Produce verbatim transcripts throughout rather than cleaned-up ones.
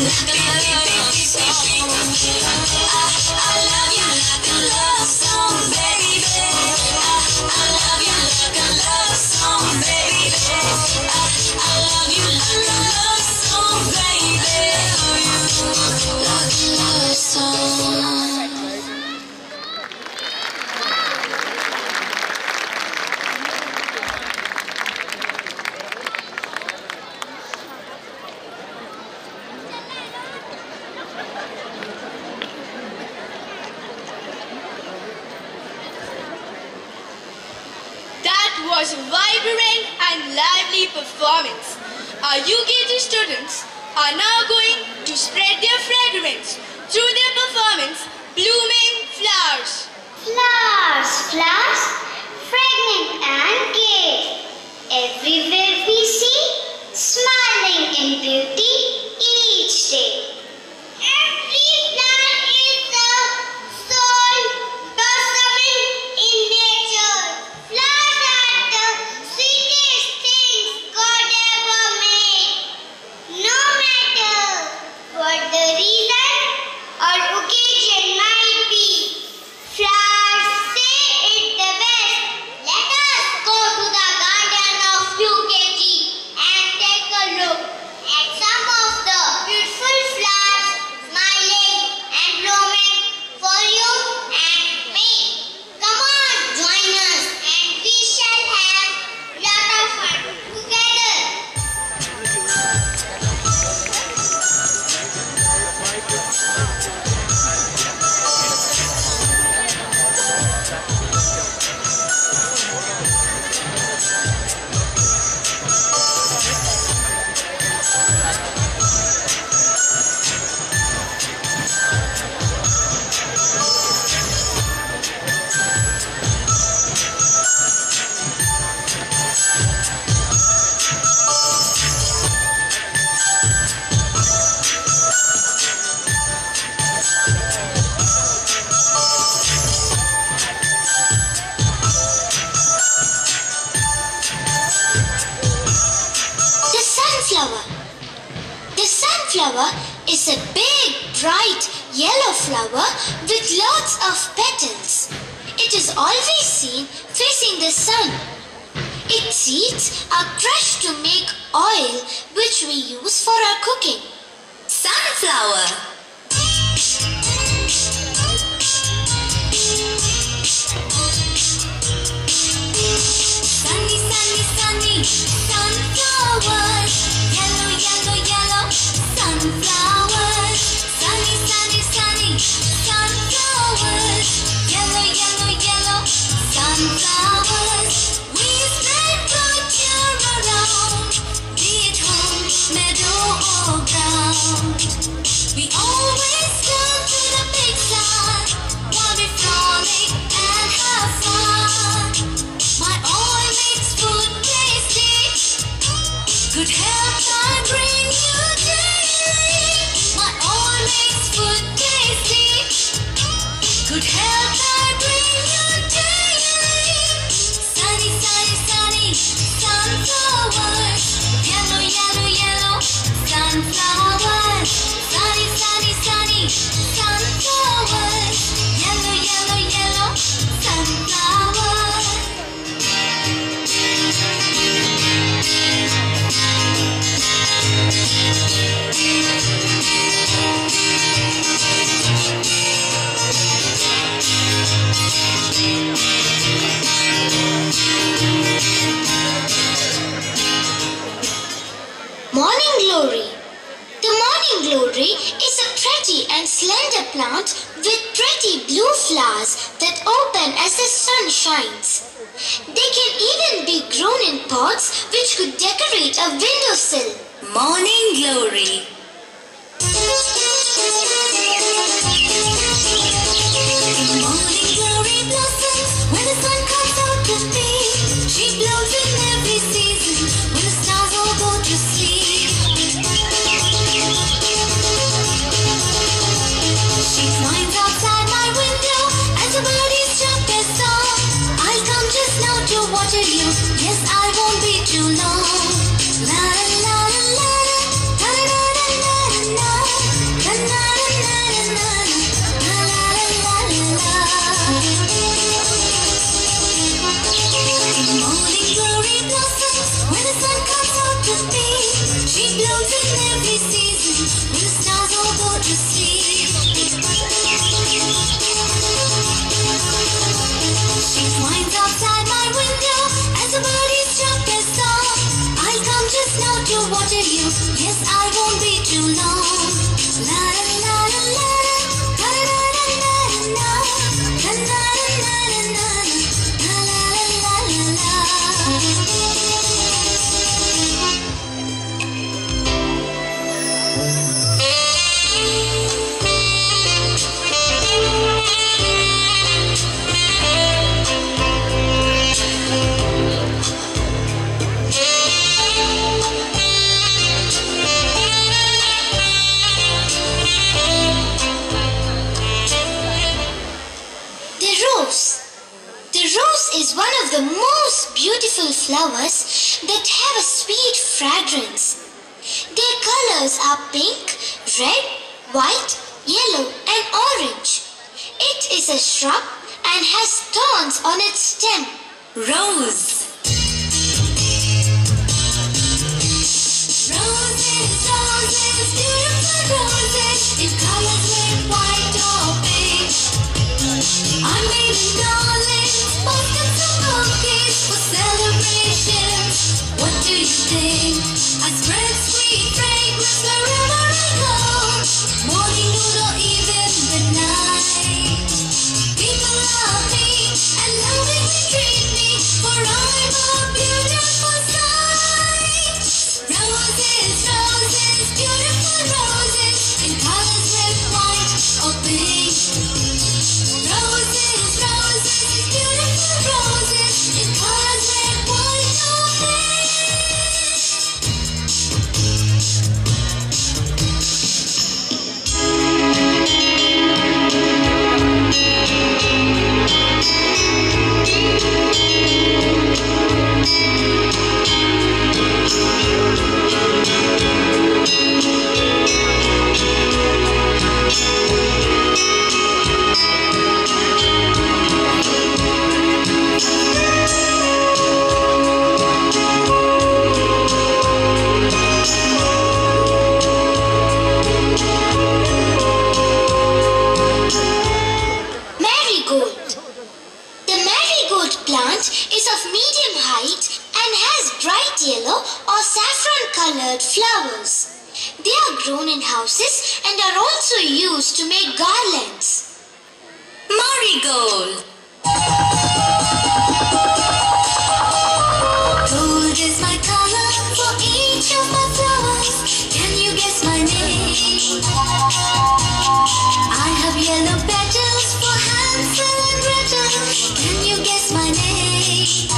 Was a vibrant and lively performance. Our U K G students are now going to spread their fragrance through their performance, Blooming Flowers. Flowers, flowers, fragrant and gay. Everywhere we see, smiling in beauty each day. Every plant is the soul blossoming in nature. Flowers are the sweetest things God ever made. No matter what the reason or occasion might be, flowers say it the best. Let us go to the garden of U K G and take a look at some of the beautiful flowers smiling and blooming for you and me. Come on, join us and we shall have a lot of fun together. The sunflower. The sunflower is a big, bright, yellow flower with lots of petals. It is always seen facing the sun. Its seeds are crushed to make oil, which we use for our cooking. Sunflower. Sunny, sunny, sunny, sunflowers. Yellow, yellow, yellow, sunflowers. Sunny, sunny, sunny, sunflowers. Yellow, yellow, yellow, sunflowers. We spread good cheer around, be it home, meadow or ground. We always turn to the big sun while we frolic and have fun. My oil makes food tasty. Good health I bring you daily. My oil makes food tasty. Good health I bring you daily. Sunny, sunny, sunny, sunflowers. Yellow, yellow, yellow, sunflowers. Sunny, sunny, sunny, sunflowers. Yellow, yellow, yellow, sunflowers. Morning Glory. The morning glory is a pretty and slender plant with pretty blue flowers that open as the sun shines. They can even be grown in pots which could decorate a windowsill. Morning Glory. The morning glory blossoms when the sun comes out to feed. She blows in every season when the stars all go to sleep. She climbs outside my window as the birdies chirp their song. I'll come just now to water you. Yes, I won't be too long. La la la la la la la la la la. to be. She blooms in every season when the stars all go to sleep. She winds outside my window as the birdies chirp their song. I'll come just now to water you. Yes, I won't be too long. La la la la la la la la la la la la la la is one of the most beautiful flowers that have a sweet fragrance. Their colors are pink, red, white, yellow and orange. It is a shrub and has thorns on its stem. Rose. Roses, roses, beautiful roses, in colors red, white or pink. I made it, darling, baskets of cookies for celebrations. What do you think? I spread sweet fragrance wherever I go, morning, noon or even the night. People love me and lovingly treat me, for I'm a beautiful sight. Roses, roses, beautiful roses, in colors red, white or pink. Roses, roses, beautiful roses, in colors red, white or pink. Marigold. The marigold plant is of medium height and has bright yellow or saffron-colored flowers. They are grown in houses and are also used to make garlands. Marigold. Gold is my color for each of my flowers. Can you guess my name? I have yellow petals for Hansel and Gretel. Can you guess my name?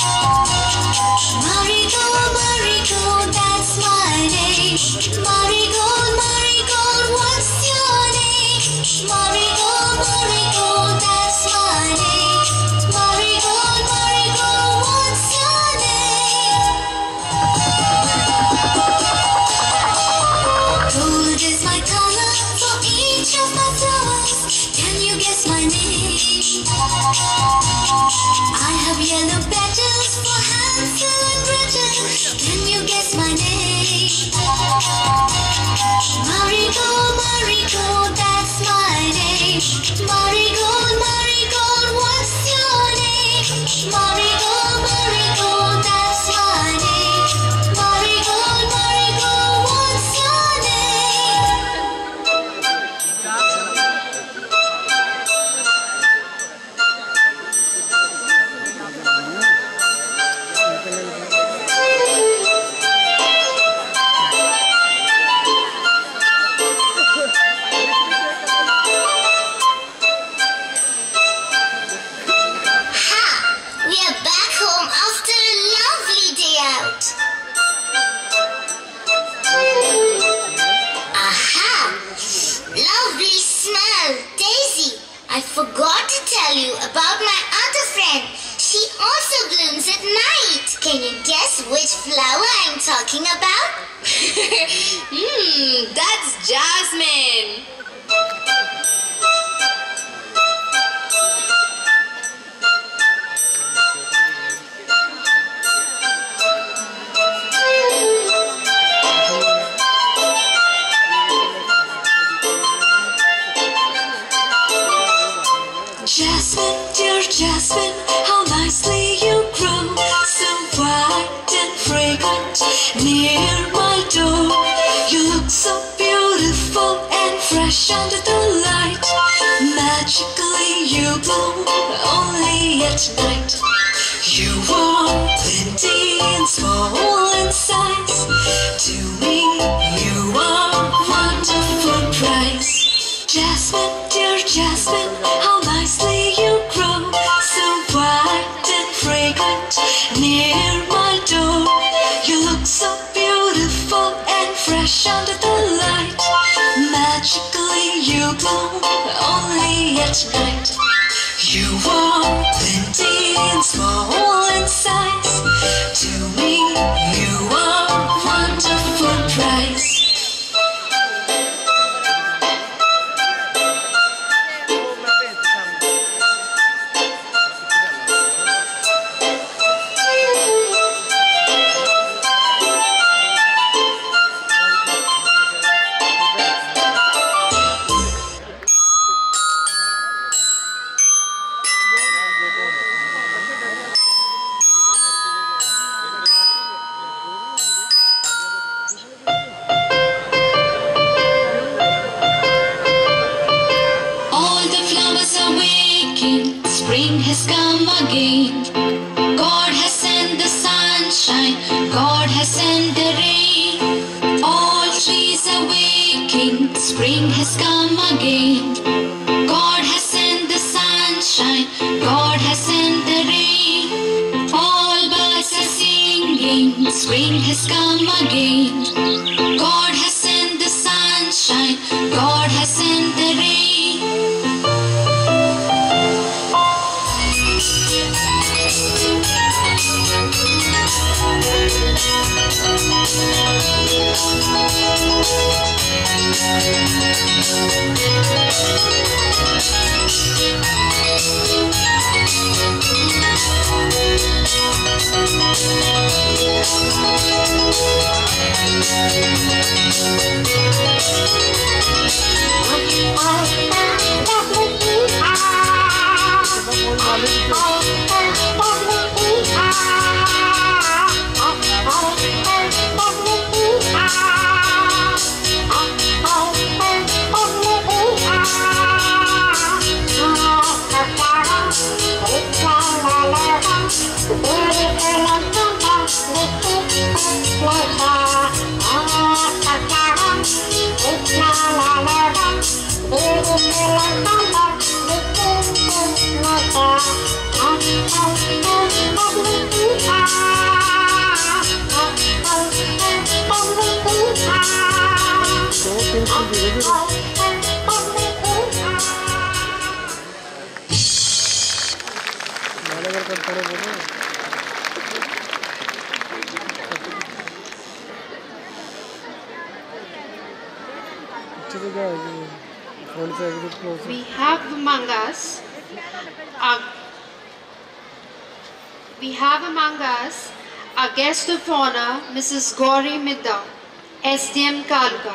Marigold, marigold, that's my name. Marigold, marigold, what's your name? Marigold, marigold, that's my name. Marigold, marigold, what's your name? Gold is my color for each of my flowers. Can you guess my name? I have yellow petals for Hansel and Gretel. Can you guess my name? Marigold, marigold, that's my name. Marigold, marigold, what's your name? Marigold, marigold, that's my name. Marigold, marigold, what's your name? Ha! We are back home after a lovely day out. Aha! Lovely smell, Daisy. I forgot to tell you about my other friend. She also blooms at night. Can you guess which flower I'm talking about? Hmm, that's Jasmine. at night. You are plenty and small in size. To me, you are wonderful price. Jasmine, dear Jasmine, how nicely you grow, so white and fragrant near my door. You look so beautiful and fresh under the light. Magically you glow only at night. You are plenty and small in size. To me, you are wonderful price. Spring has come again. God has sent the sunshine, God has sent the rain. All trees are waking, spring has come again. God has sent the sunshine, God has sent the rain. All birds are singing, spring has come again. God has sent the sunshine, God has sent the rain. We have among us, our, we have among us our guest of honor, Missus Gauri Midda, S D M Kaluka.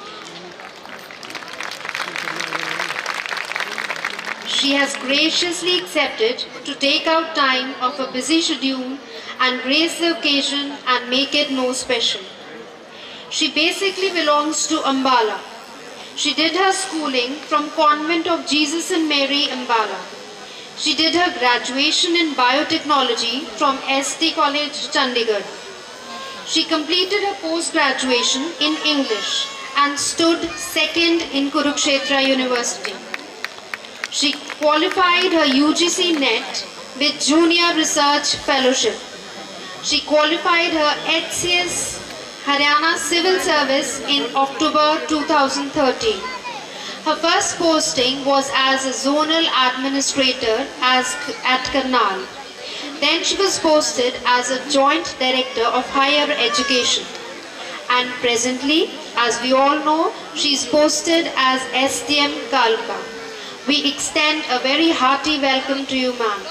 She has graciously accepted to take out time of her busy schedule and grace the occasion and make it more special. She basically belongs to Ambala. She did her schooling from Convent of Jesus and Mary, Ambala. She did her graduation in biotechnology from S T College, Chandigarh. She completed her post-graduation in English and stood second in Kurukshetra University. She qualified her U G C NET with Junior Research Fellowship. She qualified her H C S Haryana Civil Service in October two thousand thirteen. Her first posting was as a zonal administrator as, at Karnal. Then she was posted as a joint director of higher education. And presently, as we all know, she is posted as S D M Kaluka. We extend a very hearty welcome to you, ma'am.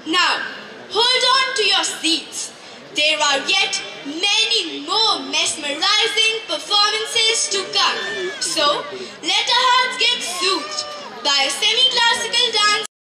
Now, hold on to your seats. There are yet many more mesmerizing performances to come. So, let our hearts get soothed by a semi-classical dance